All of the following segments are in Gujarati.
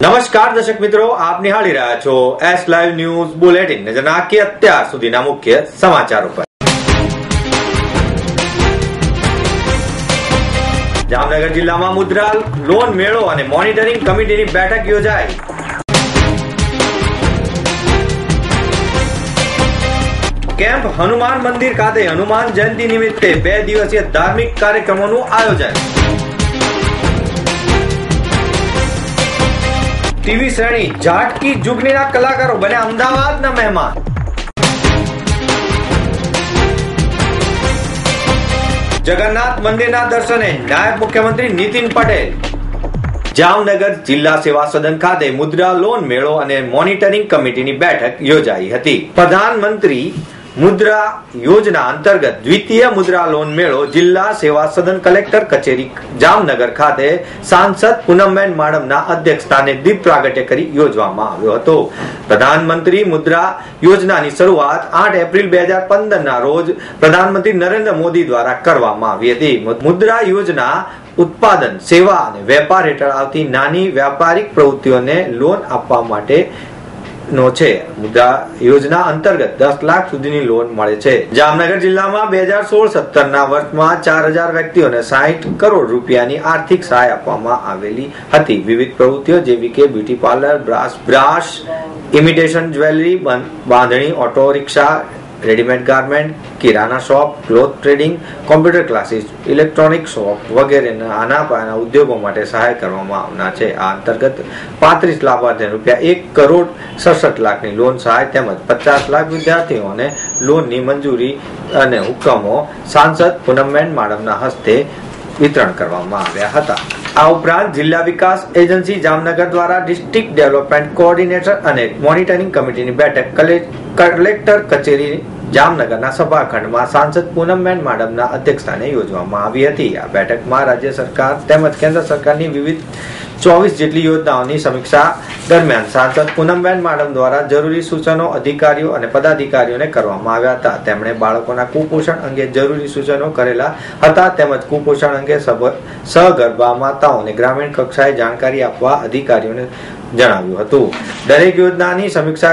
નમસ્કાર દર્શક મિત્રો, આપ નિહાળી રહ્યા છો એસ લાઈવ ન્યૂઝ બુલેટિન. નજર નાખીએ અત્યાર સુધીના મુખ્ય સમાચારો પર. જામનગર જિલ્લામાં મુદ્રા લોન મેળો અને મોનિટરિંગ કમિટીની બેઠક યોજાઈ. કેમ્પ હનુમાન મંદિર ખાતે હનુમાન જયંતિ નિમિત્તે 2 દિવસીય ધાર્મિક કાર્યક્રમોનું આયોજન. ટીવી શ્રેણી જાટ કી જુગનીના કલાકારો બન્યા અમદાવાદના મહેમાન. જગન્નાથ મંદિરના દર્શને નાયબ મુખ્યમંત્રી નીતિન પટેલ. જામનગર જિલ્લા સેવા સદન ખાતે મુદ્રા લોન મેળો અને મોનિટરિંગ કમિટીની બેઠક યોજાઈ હતી. પ્રધાનમંત્રી મુદ્રા યોજના અંતર્ગત દ્વિતીય મુદ્રા લોન મેળો જિલ્લા સેવા સદન કલેક્ટર કચેરી જામનગર ખાતે સાંસદ પૂનમબેન માડમના અધ્યક્ષસ્થાને દીપ પ્રાગટ્ય કરી યોજવામાં આવ્યો હતો. પ્રધાનમંત્રી મુદ્રા યોજનાની શરૂઆત 8 એપ્રિલ 2015 ના રોજ પ્રધાનમંત્રી નરેન્દ્ર મોદી દ્વારા કરવામાં આવી હતી. મુદ્રા યોજના ઉત્પાદન, સેવા અને વેપાર હેઠળ આવતી નાની વ્યાપારિક પ્રવૃત્તિઓને લોન આપવા માટે નો છે. મુદ્રા યોજના અંતર્ગત 10 લાખ સુધીની લોન મળે છે. જામનગર જિલ્લામાં 2016-17 ના વર્ષમાં 4000 વ્યક્તિઓને 60 કરોડ રૂપિયાની આર્થિક સહાય આપવામાં આવેલી હતી. વિવિધ પ્રવૃત્તિઓ જેવી કે beauty parlour, brass imitation jewellery, bandhani, auto rickshaw, readymade garment, kirana shop, cloth trading, computer classes, electronic shop વગેરે નાના પાયાના ઉદ્યોગો માટે સહાય કરવામાં આવનાર છે. આ અંતર્ગત 35 લાભાર્થીને ₹1,67 લાખની લોન સહાય તેમજ 50 લાખ વિદ્યાર્થીઓને લોનની મંજૂરી અને હુકમો સાંસદ પૂનમબેન માડમના હસ્તે વિતરણ કરવામાં આવ્યા હતા. આ ઉપરાંત જિલ્લા વિકાસ એજન્સી જામનગર દ્વારા ડિસ્ટ્રિક્ટ ડેવલપમેન્ટ કોઓર્ડિનેટર અને મોનિટરિંગ કમિટીની બેઠક કલેક્ટર કચેરી જામનગરના સભાખંડમાં સાંસદ પૂનમબેન માડમના અધ્યક્ષસ્થાને યોજવામાં આવી હતી. આ બેઠકમાં રાજ્ય સરકાર તેમજ કેન્દ્ર સરકારની વિવિધ 24 જેટલી યોજનાઓની સમીક્ષા દરમિયાન સાંસદ પૂનમબેન માડમ દ્વારા જરૂરી સૂચનો અધિકારીઓ અને પદાધિકારીઓને કરવામાં આવ્યા હતા. તેમણે બાળકોના કુપોષણ અંગે જરૂરી સૂચનો કરેલા હતા તેમજ કુપોષણ અંગે સગર્ભા માતાઓને ગ્રામીણ કક્ષાએ જાણકારી આપવા અધિકારીઓને જણાવ્યું હતું. દરેક યોજનાની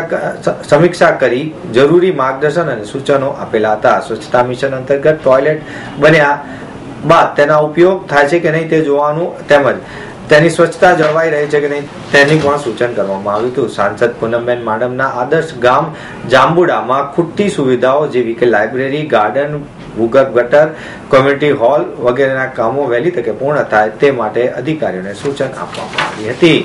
સમીક્ષા કરી જરૂરી માર્ગદર્શન અને સૂચનો આપેલા હતા. સ્વચ્છતા મિશન અંતર્ગત ટોયલેટ બન્યા બાદ તેના ઉપયોગ થાય છે કે નહીં તે જોવાનું તેમજ તેની સ્વચ્છતા જળવાઈ રહી છે કે નહીં તેની પણ સૂચન કરવામાં આવ્યું હતું. સાંસદ પૂનમબેન માડમના આદર્શ ગામ જાંબુડામાં ખૂટતી સુવિધાઓ જેવી કે લાઇબ્રેરી, ગાર્ડન, ભૂગર્ભ ગટર, કોમ્યુનિટી હોલ વગેરેના કામો વહેલી તકે પૂર્ણ થાય તે માટે અધિકારીઓને સૂચન આપવામાં આવી હતી.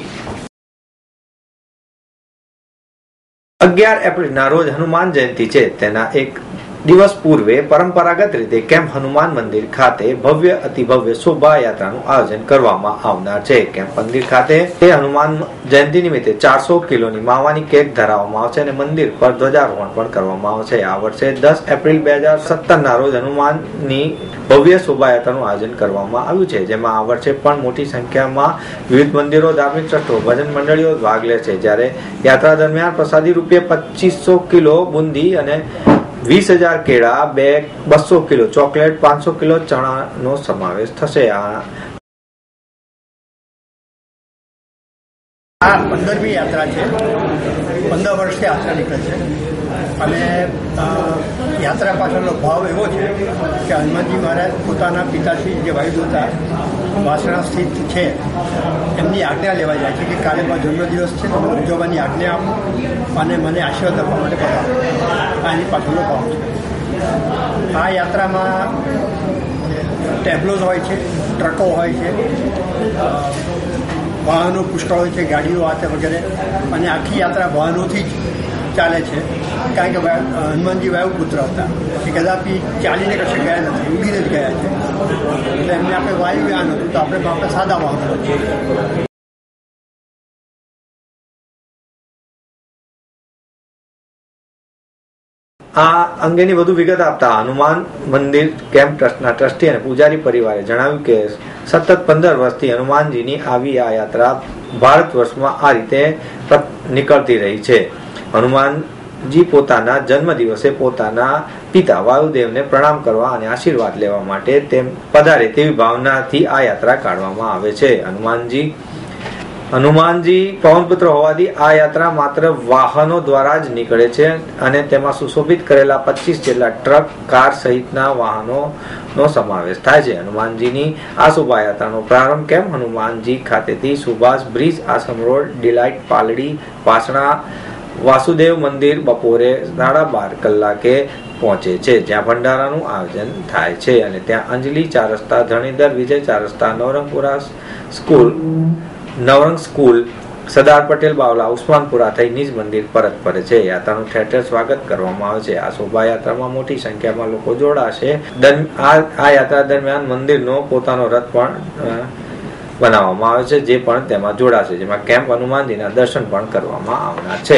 11 એપ્રિલના રોજ હનુમાન જયંતિ છે. તેના એક દિવસ પૂર્વે પરંપરાગત રીતે કેમ્પ હનુમાન મંદિર ખાતે ભવ્ય અતિભવ્ય શોભાયાત્રાનું આયોજન કરવામાં આવનાર છે. કેમ્પ મંદિર ખાતે હનુમાન જયંતિ નિમિત્તે 400 કિલોની માવાની કેક ધરાવવામાં આવશે અને મંદિર પર ધ્વજારોહણ પણ કરવામાં આવશે. આ વર્ષે 10 એપ્રિલ 2017 ના રોજ હનુમાનની ભવ્ય શોભાયાત્રાનું આયોજન કરવામાં આવ્યું છે, જેમાં આ વર્ષે પણ મોટી સંખ્યામાં વિવિધ મંદિરો, ધાર્મિક ટ્રસ્ટો, ભજન મંડળીઓ ભાગ લે છે. જ્યારે યાત્રા દરમિયાન પ્રસાદી રૂપે 2500 કિલો બુંદી અને 20,000 કેળા, 200 કિલો ચોકલેટ, 500 કિલો ચણાનો સમાવેશ થશે. આ 15મી યાત્રા છે. 15 વર્ષથી યાત્રા નીકળે છે અને યાત્રા પાછળનો ભાવ એવો છે કે હનુમાનજી મહારાજ પોતાના પિતાશ્રી જે વાયુદૂતા વાસણા સ્થિત છે એમની આજ્ઞા લેવા જાય છે કે કાલે મારો જન્મદિવસ છે, ઉજવવાની આજ્ઞા આપો અને મને આશીર્વાદ આપવા માટે પધારો. આ એની પાછળનો ભાવ છે. આ યાત્રામાં ટેબ્લોઝ હોય છે, ટ્રકો હોય છે, વાહનો પુષ્કળ હોય છે, ગાડીઓ આ વગેરે, અને આખી યાત્રા વાહનોથી જ ચાલે છે. કારણ કે હનુમાનજી વાયુપુત્ર હતા, એ કદાપી ચાલીને કશે ગયા નથી, ઉડીને જ ગયા છે. એટલે એમને આપણે વાયુયાન હતું તો આપણે સાદા વાહનો છીએ. આ અંગેની વધુ વિગત આપતા હનુમાન મંદિર કેમ્પ ટ્રસ્ટના ટ્રસ્ટી અને પૂજારી પરિવારે જણાવ્યું કે સતત 15 વર્ષથી હનુમાનજીની આવી આ યાત્રા ભારત વર્ષમાં આ રીતે નીકળતી રહી છે. હનુમાનજી પોતાના જન્મ દિવસે પોતાના પિતા વાયુદેવને પ્રણામ કરવા અને આશીર્વાદ લેવા માટે તેમ પધારે તેવી ભાવનાથી આ યાત્રા કાઢવામાં આવે છે. હનુમાનજી હનુમાનજી પવનપુત્ર હોવાથી આ યાત્રા માત્ર વાહનો દ્વારા જ નીકળે છે અને તેમાં સુશોભિત કરેલા 25 જેટલા ટ્રક, કાર સહિતના વાહનોનો સમાવેશ થાય છે. હનુમાનજીની આ શોભાયાત્રાનો પ્રારંભ કેમ્પ હનુમાનજી ખાતેથી Subhash bridge, Ashram road, Delight, Paldi, Vasna, Vasudev મંદિર બપોરે 12:30 કલાકે પહોંચે છે, જ્યાં ભંડારાનું આયોજન થાય છે અને ત્યાં અંજલિ 4 રસ્તા, ધરણીધર, વિજય 4 રસ્તા, નવરંગ સ્કૂલ, સરદાર પટેલ બાવલા, ઉસ્માનપુરા થઈ નિજ મંદિર પરત ફરે છે. યાત્રાનું ઠેર ઠેર સ્વાગત કરવામાં આવે છે. આ શોભાયાત્રામાં મોટી સંખ્યામાં લોકો જોડાશે. આ યાત્રા દરમિયાન મંદિરનો પોતાનો રથ પણ બનાવવામાં આવે છે, જે પણ તેમાં જોડાશે, જેમાં કેમ્પ હનુમાનજીના દર્શન પણ કરવામાં આવનાર છે.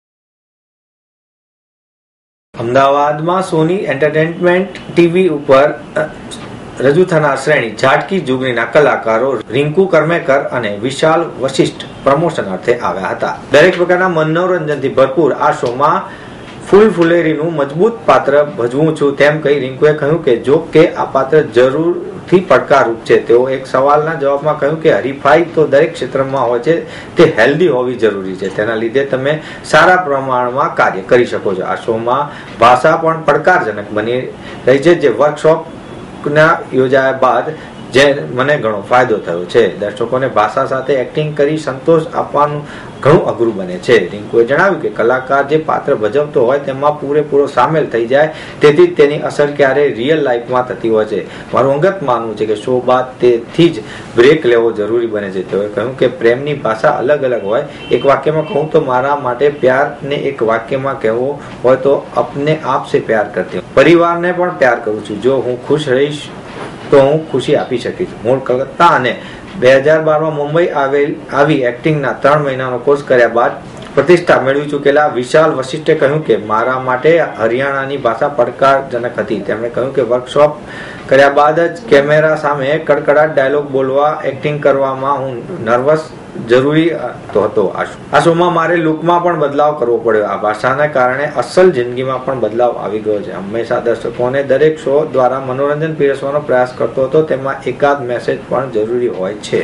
અમદાવાદમાં સોની એન્ટરટેનમેન્ટ ટીવી ઉપર રજૂ થનાર શ્રેણી ઝાટકી જુગનીના કલાકારો રિંકુ કરમેકર અને વિશાલ વશિષ્ઠ પ્રમોશન અર્થે આવ્યા હતા. દરેક પ્રકારના મનોરંજનથી ભરપૂર આ શોમાં ફૂલેરીનું મજબૂત પાત્ર ભજવું છું તેમ કહી રિંકુએ કહ્યું કે જો કે આ પાત્ર જરૂરથી પડકારરૂપ છે. તેઓ એક સવાલના જવાબમાં કહ્યું કે હરીફાઈ તો દરેક ક્ષેત્રમાં હોય છે, તે હેલ્ધી હોવી જરૂરી છે. તેના લીધે તમે સારા પ્રમાણમાં કાર્ય કરી શકો છો. આ શોમાં ભાષા પણ પડકારજનક બની રહી છે, જે વર્કશોપ યોજાયા બાદ જે મને ઘણો ફાયદો થયો છે. દર્શકોને ભાષા સાથે એક્ટિંગ કરી સંતોષ આપવાનું ઘણું અઘરું બને છે. રિંકુએ જણાવ્યું કે કલાકાર જે પાત્ર ભજવતો હોય તેમાં પૂરેપૂરો સામેલ થઈ જાય, તેથી તેની અસર ક્યારેય રિયલ લાઈફમાં થતી હોય છે. મારું અંગત માનવું છે કે શો બાદ તેથી જ બ્રેક લેવો જરૂરી બને છે. તેઓએ કહ્યું કે પ્રેમની ભાષા અલગ અલગ હોય. એક વાક્યમાં કહું તો મારા માટે પ્યારને એક વાક્યમાં કહેવો હોય તો અપને આપ સે પ્યાર કરતી હું. પરિવારને પણ પ્યાર કરું છું. જો હું ખુશ રહીશ તો હું ખુશી આપી શકીશ. મૂળ કલકત્તા અને 2012માં મુંબઈ આવી એક્ટિંગના 3 મહિનાનો કોર્સ કર્યા બાદ પ્રતિષ્ઠા મેળવી ચૂકેલા વિશાલ વશિષ્ઠે કહ્યું કે મારા માટે હરિયાણાની ભાષા પડકારજનક હતી. તેમણે કહ્યું કે વર્કશોપ કર્યા બાદ જ કેમેરા સામે કડકડાટ ડાયલોગ બોલવા, એક્ટિંગ કરવામાં હું નર્વસ જરૂરી હતો. આ શોમાં મારે લુકમાં પણ બદલાવ કરવો પડ્યો. આ ભાષાને કારણે અસલ જિંદગીમાં પણ બદલાવ આવી ગયો છે. હંમેશા દર્શકોને દરેક શો દ્વારા મનોરંજન પીરસવાનો પ્રયાસ કરતો હતો. તેમાં એકાદ મેસેજ પણ જરૂરી હોય છે.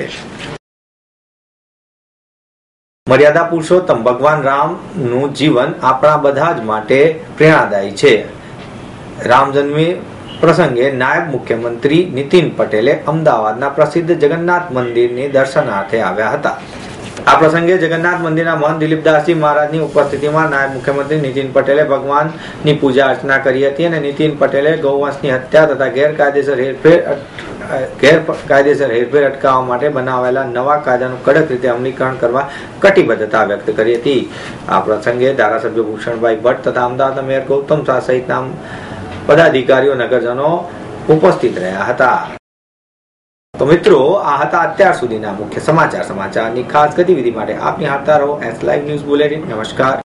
મર્યાદા પુરુષોત્તમ ભગવાન રામનું જીવન આપણા બધા જ માટે પ્રેરણાદાયી છે. રામજન્મી પ્રસંગે નાયબ મુખ્યમંત્રી નીતિન પટેલે અમદાવાદના પ્રસિદ્ધ જગન્નાથ મંદિરની દર્શનાર્થે આવ્યા હતા. આ પ્રસંગે જગન્નાથ મંદિરના મહંત દિલીપદાસજી મહારાજની ઉપસ્થિતિમાં નાયબ મુખ્યમંત્રી નીતિન પટેલે ભગવાનની પૂજા અર્ચના કરી હતી અને નીતિન પટેલે ગૌવંશની હત્યા તથા ગેરકાયદેસર હેરફેર અટકાવવા માટે બનાવેલા નવા કાયદાનું કડક રીતે અમલીકરણ કરવા કટિબદ્ધતા વ્યક્ત કરી હતી. આ પ્રસંગે ધારાસભ્ય ભૂષણભાઈ ભટ્ટ તથા અમદાવાદના મેયર ગૌતમ શાહ સહિતના પદાધિકારીઓ, નગરજનો ઉપસ્થિત રહ્યા હતા. તો મિત્રો, આ હતા અત્યાર સુધીના મુખ્ય સમાચારની ખાસ ગતિવિધિ માટે આપ નિહાળતા રહો એસ લાઈવ ન્યૂઝ બુલેટિન. નમસ્કાર.